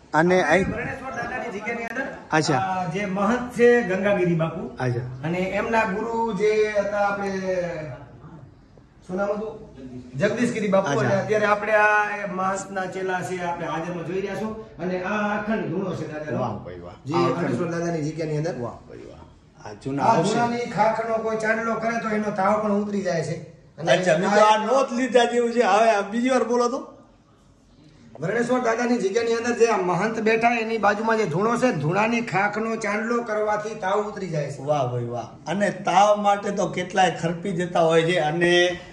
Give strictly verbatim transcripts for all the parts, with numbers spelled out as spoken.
અને ભરણેશ્વર દાદાની જગ્યાની અંદર અચ્છા જે મહંત છે ગંગાગીરી બાપુ અચ્છા અને એમના ગુરુ જે હતા આપણે શું નામ હતું જગદીશગીરી બાપુ અને અત્યારે આપણે આ મહંતના ચેલા છે આપણે હાજરમાં જોઈ રહ્યા છો અને આ અખંડ ધૂણો છે દાદાનો વાહ ભાઈ વાહ જે ભરણેશ્વર દાદાની જગ્યાની અંદર વાહ ભાઈ વાહ આ જૂના ધૂણાની ખાખનો કોઈ ચાંદલો કરે તો એનો તાવ પણ ઉતરી જાય છે. અચ્છા મિત્રો આ નોટ લીધા જેવું છે. હવે બીજી વાર બોલો તો. ભરણેશ્વર દાદાની જગ્યાની અંદર જે મહંત બેઠા એની બાજુમાં જે ધૂણો છે ધૂણાની ખાખનો ચાંદલો કરવાથી તાવ ઉતરી જાય છે. વાહ ભાઈ વાહ. અને તાવ માટે તો કેટલાય ખર્પી જતા હોય છે અને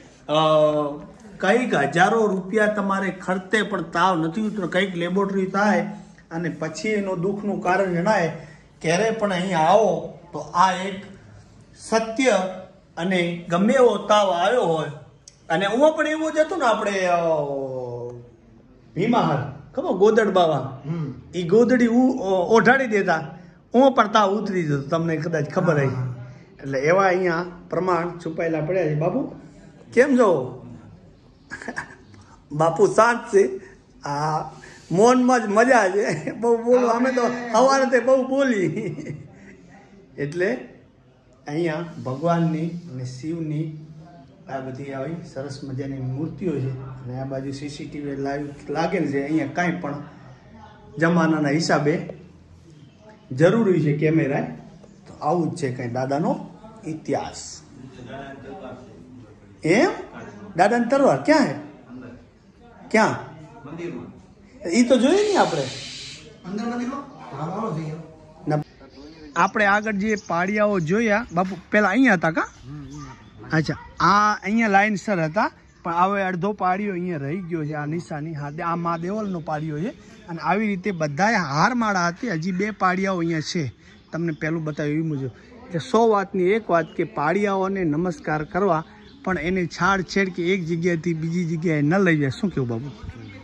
કઈક હજારો રૂપિયા તમારે ખર્ચે પણ તાવ નથી ઉતરતો. કઈક લેબોરેટરી થાય અને પછી એનું દુઃખનું કારણ જણાય. ક્યારે પણ અહીંયા આવો તો આ એક સત્ય અને ગમે એવો તાવ આવ્યો હોય અને હું પણ એવું જ હતું ને આપણે ભીમાહર ખબર ગોદડ બાવા એ ગોદડી ઓઢાડી દેતા હું પણ તાવ ઉતરી જતો. તમને કદાચ ખબર હોય એટલે એવા અહીંયા પ્રમાણ છુપાયેલા પડ્યા છે. બાપુ કેમ છો? બાપુ શાંત છે. આ મૌનમાં જ મજા છે. બહુ બોલો અમે તો સવારે તે બહુ બોલી એટલે અહીંયા ભગવાનની અને શિવની આ બધી આવી સરસ મજાની મૂર્તિઓ છે અને આ બાજુ સીસીટીવી લાઈવ લાગેલ છે. અહીંયા કાંઈ પણ જમાનાના હિસાબે જરૂરી છે કેમેરા. તો આવું જ છે કંઈ દાદાનો ઇતિહાસ. એમ દાદાની તરવાર ક્યાં હે? ક્યાં? એ તો જોઈએ નહીં આપણે. આપણે આગળ જે પાડિયાઓ જોયા બાપુ પેલા અહીંયા હતા કા? અચ્છા આ અહીંયા લાઈનસર હતા પણ હવે અડધો પાડિયો અહીંયા રહી ગયો છે. આ નિશાની હા આ મા દેવલનો પાડિયો છે અને આવી રીતે બધાએ હારમાળા હતી. હજી બે પાડિયાઓ અહીંયા છે. તમને પહેલું બતાવ્યું એ મુજબ એટલે સો વાતની એક વાત કે પાડિયાઓને નમસ્કાર કરવા પણ એને છાડછેડ કે એક જગ્યાએથી બીજી જગ્યાએ ન લઈ જાય. શું કેવું બાપુ?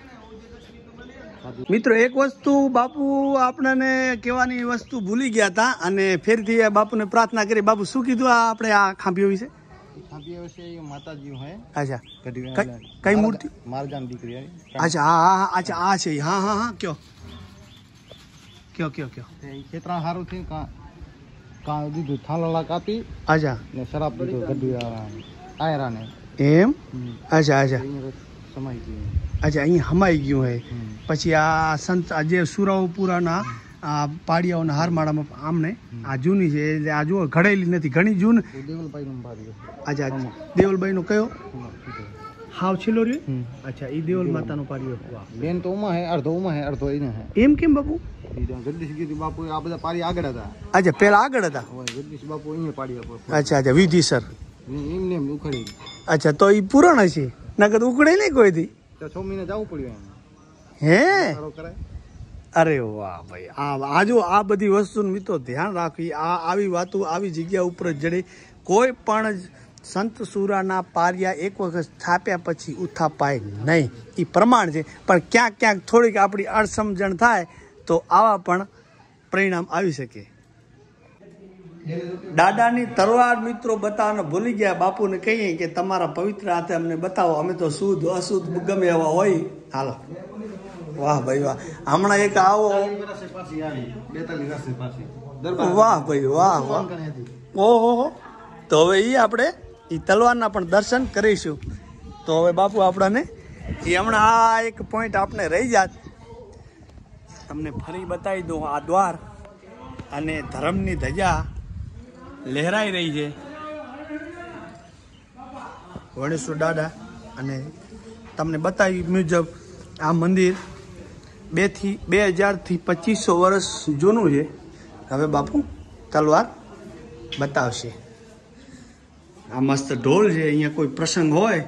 મિત્રો એક વસ્તુ બાપુ આપણને કહેવાની વસ્તુ ભૂલી ગયા હતા અને ફેરથી બાપુને પ્રાર્થના કરી. બાપુ શું કીધું આ આપણે આ ખાંભીઓ વિશે? ખાંભીઓ વિશે માતાજી હે. અચ્છા કઈ મૂર્તિ? મારજાન દીકરી. અચ્છા હા હા અચ્છા આ છે. હા હા હા કયો કયો કયો કયો ખેતરા સારું થયું કા કા દીધું થાલાલા કાપી. અચ્છા ને શરાબ દીધું ગઢી આયરાને એમ. અચ્છા અચ્છા સમાઈ ગયું. અચ્છા અહીંયા હમાઈ ગયું હે. પછી આ સંત જે સુરાવપુરાના આ પાડિયાઓના હારમાળામાં આમને આ જૂની છે એટલે આ જુઓ ઘડેલી નથી ઘણી જૂન. દેવલભાઈ નો પાડિયો. અચ્છા દેવલભાઈ નો કયો? હાવ છેલ્લો રહ્યો. અચ્છા એ દેવલ માતાનો પાડિયો. બેન તો ઉમા હે અડધો ઉમા હે અડધો એને હે. એમ કેમ બાપુ? જગદીશગીરી બાપુ આ બધા પાડી આગળ હતા. અચ્છા પેલા આગળ હતા. જગદીશ બાપુ અહીંયા પાડિયા. અચ્છા અચ્છા વિધિસર. એમને એમ ઉખડી. અચ્છા તો એ પુરાણ હશે નકર ઉકળે નહીં કોઈથી. છ મહિને જવું પડ્યું હે? અરે વાહ ભાઈ. આ આજો આ બધી વસ્તુ મિત્રો ધ્યાન રાખવી. આ આવી વાતો આવી જગ્યા ઉપર જડે. કોઈ પણ સંત સુરાના પારિયા એક વખત સ્થાપ્યા પછી ઉથાપાય નહીં એ પ્રમાણ છે. પણ ક્યાંક ક્યાંક થોડીક આપણી અણસમજણ થાય તો આવા પણ પરિણામ આવી શકે. દાદાની તરવાર મિત્રો બતાવવાનું ભૂલી ગયા. બાપુને કહીએ કે તમારા પવિત્ર હાથે અમને બતાવો. અમે તો શુદ્ધ અશુદ્ધ ગમે એવા હોય. હાલો વાહ ભાઈ વાહ. હમણાં એક આવો વાહ ભાઈ વાહ વાહ. ઓહો તો હવે એ આપણે એ તલવારના પણ દર્શન કરીશું. તો હવે બાપુ આપણને એ હમણાં આ એક પોઈન્ટ આપણે રહી જાત તમને ફરી બતાવી દઉં. આ દ્વાર અને ધર્મની ધજા લહેરાઈ રહી છે. વણેશ્વર દાદા અને તમને બતાવી મુજબ આ મંદિર બે થી બે હજારથી પચીસો વર્ષ જૂનું છે. હવે બાપુ તલવાર બતાવશે. આ મસ્ત ઢોલ છે. અહીંયા કોઈ પ્રસંગ હોય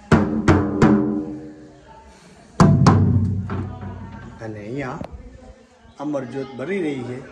અને અહીંયા અમરજ્યોત બની રહી છે.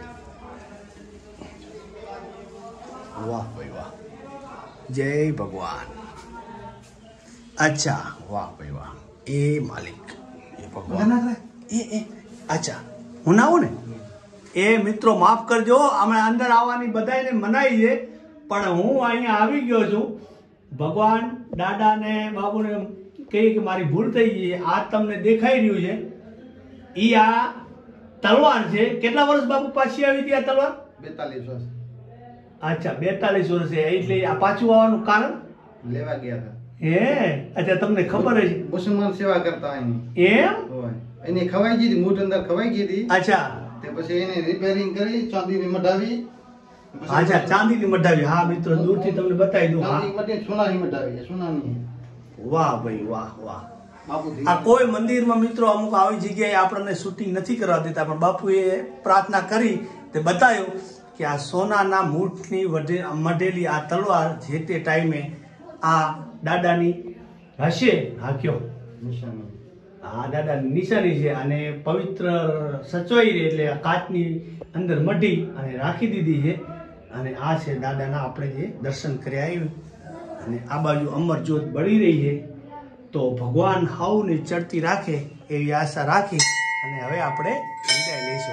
વાહ ભાઈ વાહ. જય ભગવાન. અચ્છા વાહ ભાઈ વાહ. એ માલિક એ ભગવાન એ એ અચ્છા હું ના આવું ને એ મિત્રો માફ કરજો. અમે અંદર આવવાની બધાને મનાઈ છે પણ હું અહીંયા આવી ગયો છું. ભગવાન દાદાને બાબુને કહી કે મારી ભૂલ થઈ ગઈ. આ તમને દેખાઈ રહ્યું છે એ આ તલવાર છે. કેટલા વર્ષ બાપુ પાછી આવી હતી આ તલવાર? બેતાલીસ વર્ષ અચ્છા, બેતાલીસ વર્ષે. એટલે આ પાછું આવવાનું કારણ લેવા ગયા હતા. હે, અચ્છા, તમને ખબર છે? મુસલમાન સેવા કરતા એની એમ હોય એને ખવાઈ ગઈ હતી, મૂઠ અંદર ખવાઈ ગઈ હતી. અચ્છા, તે પછી એને રિપેરિંગ કરી ચાંદીની મઢાવી. અચ્છા, ચાંદીની મઢાવી. હા મિત્રો, દૂરથી તમને બતાવી દઉં. ચાંદી હા, મઢી સોનાની મઢાવી, સોનાની. વાહ ભાઈ વાહ વાહ. બાપુજી આ કોઈ મંદિરમાં મિત્રો અમુક આવી જગ્યાએ આપણને શૂટિંગ નથી કરવા દેતા, પણ બાપુએ પ્રાર્થના કરી તે બતાવ્યું કે આ સોનાના મૂઠની વઢે મઢેલી આ તલવાર જે તે ટાઈમે આ દાદાની હશે. હા, કયો? નિશાની. આ દાદાની નિશાની છે અને પવિત્ર સચવાઈ રહે એટલે આ કાચની અંદર મઢી અને રાખી દીધી છે. અને આ છે દાદાના આપણે જે દર્શન કરી આવ્યું. અને આ બાજુ અમર જ્યોત બળી રહી છે. તો ભગવાન હાઉને ચડતી રાખે એવી આશા રાખી અને હવે આપણે વિદાય લઈશું.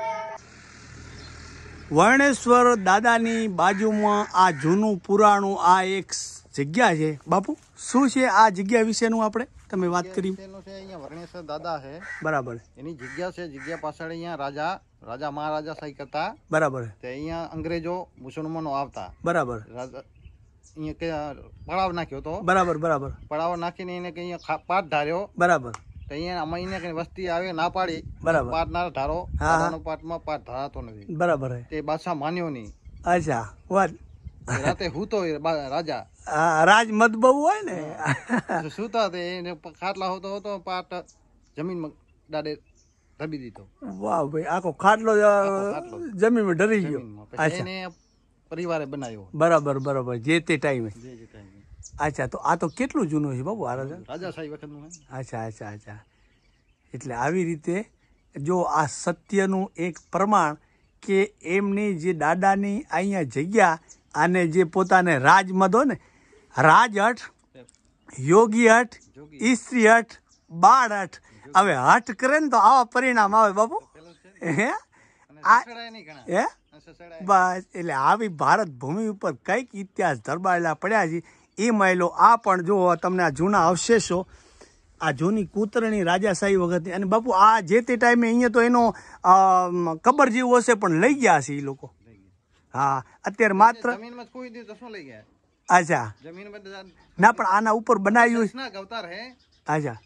વર્ણેશ્વર દાદાની બાજુમાં આ જૂનું પુરાણું આ એક જગ્યા છે. બાપુ, શું છે આ જગ્યા વિશેનું આપણે તમે વાત કરી? એનું છે અહીંયા વર્ણેશ્વર દાદા છે. બરાબર. એની જગ્યા છે. જગ્યા પાછળ અહીંયા રાજા રાજા મહારાજા સાઈ કરતા. બરાબર. તે અહીંયા અંગ્રેજો મુસલમાનો આવતા. બરાબર. રાજા અહીંયા કે પડાવ નાખ્યો તો. બરાબર બરાબર. પડાવ નાખીને એને કે અહીંયા પાઠ ધાર્યો. બરાબર. તો અહીંયા આમાં એને કઈ વસ્તી આવે ના પાડી. બરાબર. પાઠ ના ધારો. દાદાનો પાઠમાં પાઠ ધારાતો નથી. બરાબર. તે બાદશાહ માન્યો નહીં. અચ્છા, વાત રાતે હૂતો રાજા. રાજ મત બહુ હોય ને, સુતા તે એને ખાટલા હોતો હતો પાઠ જમીનમાં દાડે ધબી દીધો. વાહ ભાઈ, આખો ખાટલો જમીનમાં ડરી ગયો. એને પરિવારે બનાવ્યો. બરાબર બરાબર, જે તે ટાઈમે. અચ્છા, તો આ તો કેટલું જૂનું છે બાબુ આ રાજા? રાજાશાહી વખતનું. અચ્છા અચ્છા અચ્છા. એટલે આવી રીતે જો આ સત્યનું એક પ્રમાણ કે એમની જે દાદાની અહીંયા જગ્યા અને જે પોતાને રાજમદો ને રાજહઠ, યોગી હઠ, ઈસ્ત્રી હઠ, બાળ હઠ, હવે હઠ કરે ને તો આવા પરિણામ આવે બાપુ. હે હે બસ, એટલે આવી ભારત ભૂમિ ઉપર કઈક ઇતિહાસ ધરબાયેલા પડ્યા છે એ મહિલો. આ પણ જો તમને આ જૂના અવશેષો, આ જૂની કૂતરણી રાજાશાહી વખતની. અને બાપુ આ જે તે ટાઈમે અહીંયા તો એનો કબર જેવું હશે પણ લઈ ગયા છે એ લોકો. હા, અત્યારે માત્ર અચ્છા ના, પણ આના ઉપર બનાવ્યું. અચ્છા,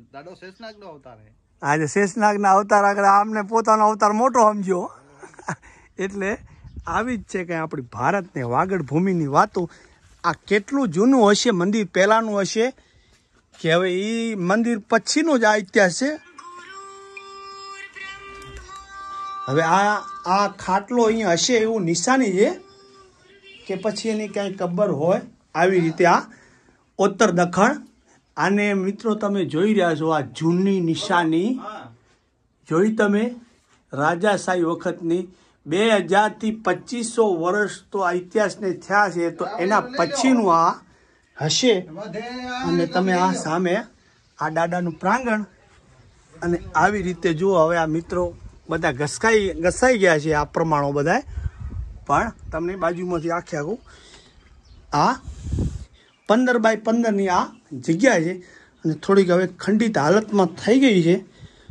આજે શેષનાગ ના અવતાર આગળ આમને પોતાનો અવતાર મોટો સમજ્યો. એટલે આવી જ છે કે આપણી ભારત ને વાગડ ભૂમિની વાતો. આ કેટલું જૂનું હશે મંદિર, પહેલાનું હશે કે હવે એ મંદિર પછીનો જ આ ઇતિહાસ છે. હવે આ આ ખાટલો અહીંયા હશે એવું નિશાની છે કે પછી એની ક્યાંય કબર હોય. આવી રીતે આ ઉત્તર દખણ. આને મિત્રો તમે જોઈ રહ્યા છો, આ જૂની નિશાની જોઈ તમે, રાજાશાહી વખતની. બે હજારથી પચીસો વર્ષ તો આ ઇતિહાસને થયા છે, તો એના પછીનું આ હશે. અને તમે આ સામે આ દાદાનું પ્રાંગણ. અને આવી રીતે જુઓ, હવે આ મિત્રો બધા ઘસકાઈ ઘસાઈ ગયા છે આ પ્રમાણો બધા. પણ તમને બાજુમાંથી આખે આખું આ પંદર બાય પંદરની આ જગ્યા છે. અને થોડીક હવે ખંડિત હાલતમાં થઈ ગઈ છે.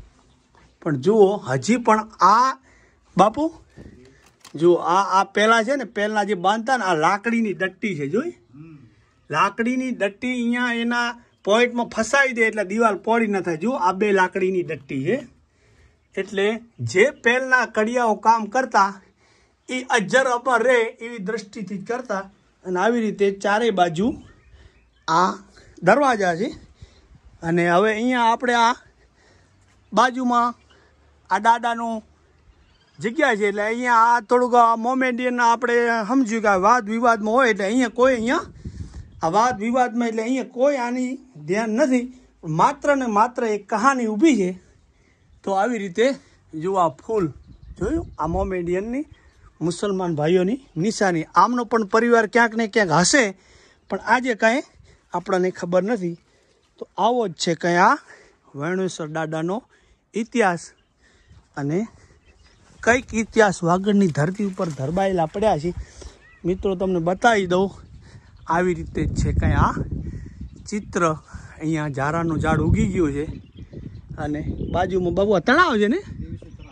પણ જુઓ હજી પણ આ બાપુ જુઓ આ આ પહેલાં છે ને, પહેલાં જે બાંધતા ને આ લાકડીની દટ્ટી છે. જોઈ, લાકડીની દટ્ટી અહીંયા એના પોઈન્ટમાં ફસાવી દે એટલે દિવાલ પોડી ન થાય. જુઓ આ બે લાકડીની દટ્ટી છે. એટલે જે પહેલના કડિયાઓ કામ કરતા એ અજર અમર રહે એવી દ્રષ્ટિથી જ કરતા. અને આવી રીતે ચારેય બાજુ આ દરવાજા છે. અને હવે અહીંયા આપણે આ બાજુમાં આ દાદાનું જગ્યા છે. એટલે અહીંયા આ થોડુંક મોમેડિયન આપણે સમજ્યું કે વાદ વિવાદમાં હોય એટલે અહીંયા કોઈ અહીંયા આ વાદ વિવાદમાં એટલે અહીંયા કોઈ આની ધ્યાન નથી. માત્ર ને માત્ર એક કહાની ઊભી છે. તો આવી રીતે જો આ ફૂલ જોયું, આ મોમેડિયનની મુસલમાન ભાઈઓની નિશાની. આમનો પણ પરિવાર ક્યાંક ને ક્યાંક હશે, પણ આજે કાંઈ આપણને ખબર નથી. તો આવો જ છે કંઈ આ વર્ણેશ્વર દાદાનો ઇતિહાસ. અને કંઈક ઇતિહાસ વાગડની ધરતી ઉપર ધરબાયેલા પડ્યા છે. મિત્રો તમને બતાવી દઉં, આવી રીતે જ છે કંઈ આ ચિત્ર. અહીંયા ઝારાનું ઝાડ ઉગી ગયું છે અને બાજુમાં બાબુ તળાવ છે ને,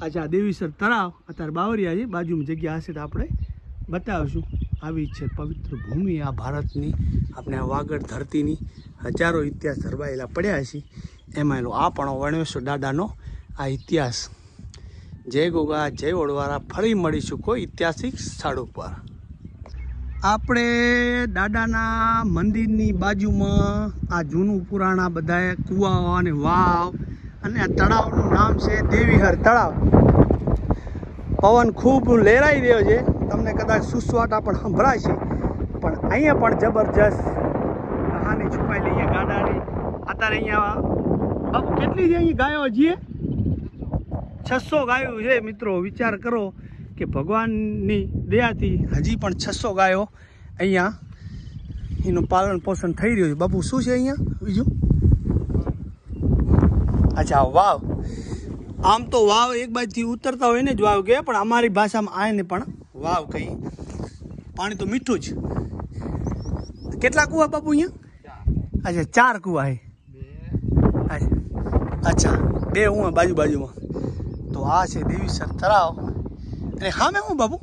અચ્છા દેવીસર તળાવ અત્યારે બાવરિયા છે, બાજુમાં જગ્યા હશે તો આપણે બતાવીશું. આવી છે પવિત્ર ભૂમિ આ ભારતની, આપણે આ વાગડ ધરતીની હજારો ઇતિહાસ ધરવાયેલા પડ્યા છે. એમાં એનો આ પણ વણેશ્વર દાદાનો આ ઇતિહાસ. જય ગોગા જય ઓળવારા. ફરી મળીશું કોઈ ઐતિહાસિક સ્થળ ઉપર. આપણે દાદાના મંદિરની બાજુમાં આ જૂનું પુરાણા બધા કુવાઓ અને વાવ અને આ તળાવનું નામ છે દેવીહર તળાવ. પવન ખૂબ લહેરાઈ રહ્યો છે, તમને કદાચ સુસવાટા પણ સંભળાય છે, પણ અહીંયા પણ જબરજસ્ત કહાની છુપાયેલી અહીંયા ગાડાની. અત્યારે અહીંયા બાપુ કેટલી છે અહીં ગાયો છીએ? છસો ગાયો છે મિત્રો. વિચાર કરો કે ભગવાનની દયાથી હજી પણ છસો ગાયો અહીંયા એનું પાલન પોષણ થઈ રહ્યું છે. બાપુ શું છે અહીંયા બીજું? અચ્છા વાવ. આમ તો વાવ એક બાજુથી ઉતરતા હોય ને જ વાવ કહે, પણ અમારી ભાષામાં આને પણ વાવ કહીએ. પાણી તો મીઠું જ. કેટલા કુવા બાપુ અહીંયા? અચ્છા ચાર કુવા છે. અચ્છા બે હું બાજુ બાજુમાં. તો આ છે દેવીસર તળાવ. અને સામે હું બાપુ?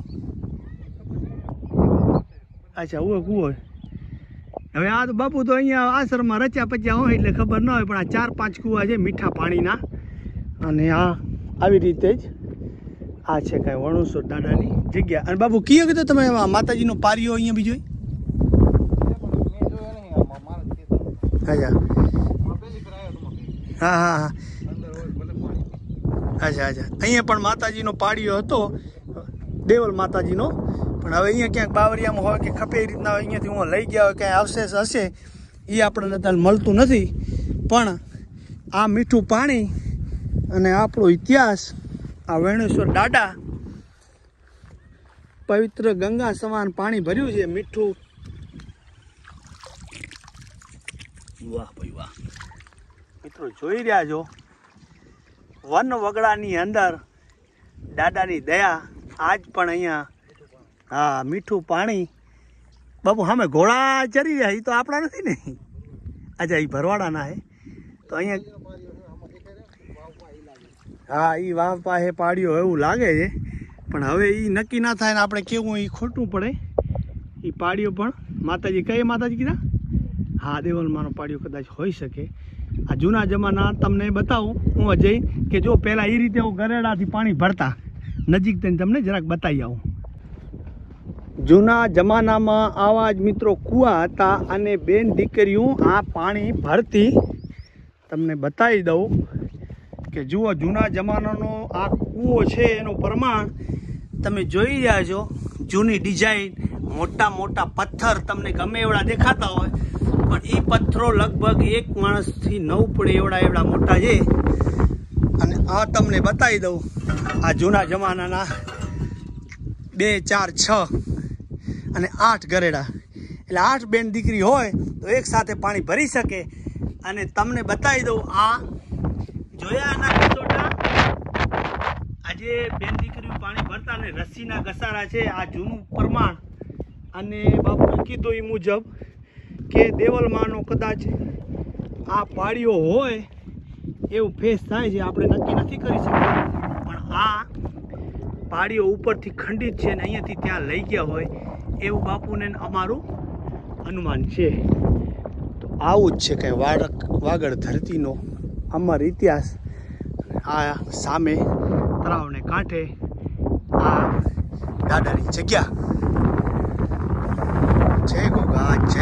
અચ્છા હું કુવો. હવે આ તો બાપુ તો અહીંયા આશ્રમમાં રચ્યા પચ્યા હોય એટલે ખબર ન હોય, પણ આ ચાર પાંચ કુવા છે મીઠા પાણીના. અને આ આવી રીતે જ આ છે કાંઈ વણોસર દાદાની જગ્યા. અને બાપુ કયો કીધું તમે માતાજીનો પારિયો અહીંયા બીજો? અચ્છા હા હા હા અચ્છા અચ્છા. અહીંયા પણ માતાજીનો પાડિયો હતો, દેવલ માતાજીનો. પણ હવે અહીંયા ક્યાંક બાવરિયામાં હોય કે ખપે એ રીતના અહીંયાથી હું લઈ ગયા હોય ક્યાંય અવશેષ હશે એ આપણને અત્યારે મળતું નથી. પણ આ મીઠું પાણી અને આપણો ઇતિહાસ, આ વેણેશ્વર દાદા પવિત્ર ગંગા સમાન પાણી ભર્યું છે, મીઠું. વાહ ભાઈ વાહ. મિત્રો જોઈ રહ્યા છો વન વગડાની અંદર દાદાની દયા. આજ પણ અહીંયા હા મીઠું પાણી. બાપુ સામે ઘોડા ચરી રહ્યા, એ તો આપણા નથી ને? અચ્છા એ ભરવાડાના છે. તો અહીંયા હા એ વાવ પાસે પાડ્યો એવું લાગે છે, પણ હવે એ નક્કી ના થાય ને આપણે કેવું એ ખોટું પડે. એ પાડ્યો પણ માતાજી કઈ માતાજી કીધા? હા દેવલમાંનો પાડ્યો કદાચ હોઈ શકે. આ જૂના જમાના તમને બતાવું હું અજય કે જો પહેલાં એ રીતે હું ગરેડાથી પાણી ભરતા. નજીક થઈને તમને જરાક બતાવી આવું. જૂના જમાનામાં આવા જ મિત્રો કૂવા હતા અને બેન દીકરીઓ આ પાણી ભરતી. તમને બતાવી દઉં કે જુઓ જૂના જમાનાનો આ કૂવો છે એનું પ્રમાણ તમે જોઈ રહ્યા છો. જૂની ડિઝાઇન, મોટા મોટા પથ્થર તમને ગમે એવડા દેખાતા હોય, પણ એ પથ્થરો લગભગ એક માણસથી નવ પડે એવડા એવડા મોટા છે. અને આ તમને બતાવી દઉં આ જૂના જમાનાના બે ચાર છ અને આઠ ગરેડા, એટલે આઠ બેન દીકરી હોય તો એક સાથે પાણી ભરી શકે. અને તમને બતાવી દઉં આ જોયા આના કસોટા, આજે બેન દીકરીઓ પાણી ભરતા ને રસ્સીના ઘસારા છે. આ જૂનું પ્રમાણ. અને બાપુએ કીધું એ મુજબ કે દેવલમાંનો કદાચ આ પાળીઓ હોય એવું ફેસ થાય છે, આપણે નક્કી નથી કરી શકતા. પણ આ પાળીઓ ઉપરથી ખંડિત છે ને અહીંયાથી ત્યાં લઈ ગયા હોય એવું બાપુને અમારું અનુમાન છે. તો આવું જ છે કંઈ વાડક વાગડ ધરતીનો અમર ઇતિહાસ. આ સામે તળાવને કાંઠે આ દાદાની જગ્યા. જય ગોગા જય